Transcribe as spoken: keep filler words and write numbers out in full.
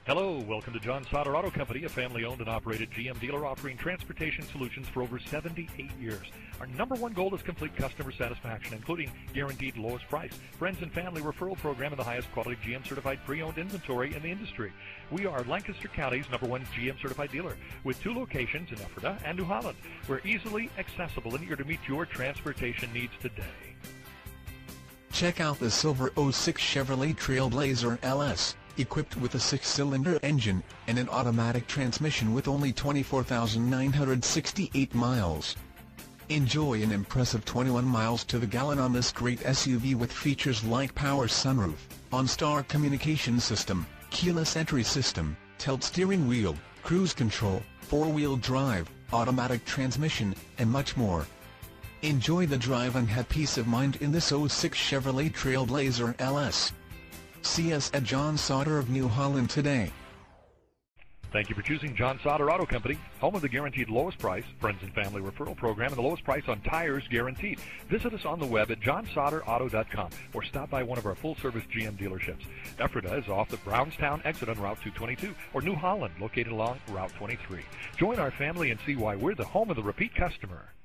Hello, welcome to John Sauter Auto Company, a family-owned and operated G M dealer offering transportation solutions for over seventy-eight years. Our number one goal is complete customer satisfaction, including guaranteed lowest price, friends and family referral program, and the highest quality G M certified pre-owned inventory in the industry. We are Lancaster County's number one G M certified dealer with two locations in Ephrata and New Holland. We're easily accessible and here to meet your transportation needs today. Check out the silver oh six Chevrolet Trailblazer L S, equipped with a six-cylinder engine and an automatic transmission with only twenty-four thousand nine hundred sixty-eight miles. Enjoy an impressive twenty-one miles to the gallon on this great S U V with features like power sunroof, OnStar communication system, keyless entry system, tilt steering wheel, cruise control, four-wheel drive, automatic transmission, and much more. Enjoy the drive and have peace of mind in this oh six Chevrolet Trailblazer L S. See us at John Sauter of New Holland today. Thank you for choosing John Sauter Auto Company, home of the guaranteed lowest price, friends and family referral program, and the lowest price on tires guaranteed. Visit us on the web at john sauter auto dot com or stop by one of our full-service G M dealerships. Ephrata is off the Brownstown exit on Route two twenty-two, or New Holland, located along Route twenty-three. Join our family and see why we're the home of the repeat customer.